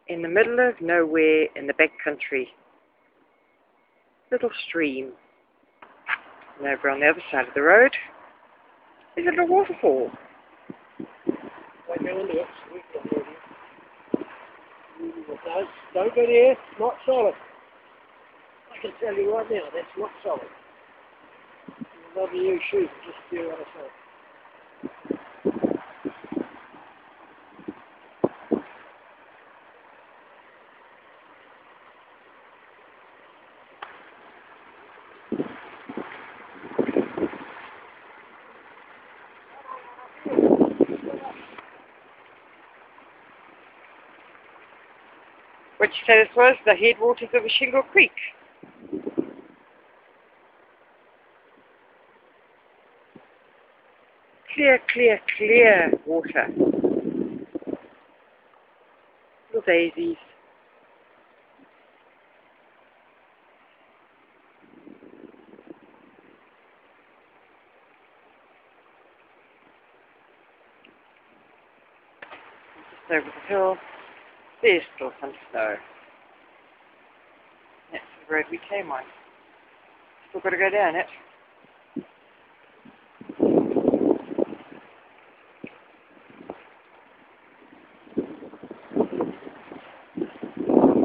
in the middle of nowhere in the back country. Little stream. And over on the other side of the road is a little waterfall. Don't go there, it's not solid. I can tell you right now, that's not solid. You'll never use shoes, just do what I say. Which you say this was the headwaters of Shingle Creek. Clear, clear, clear water. Little daisies. Just over the hill, there's still some snow. That's the road we came on. Still got to go down it.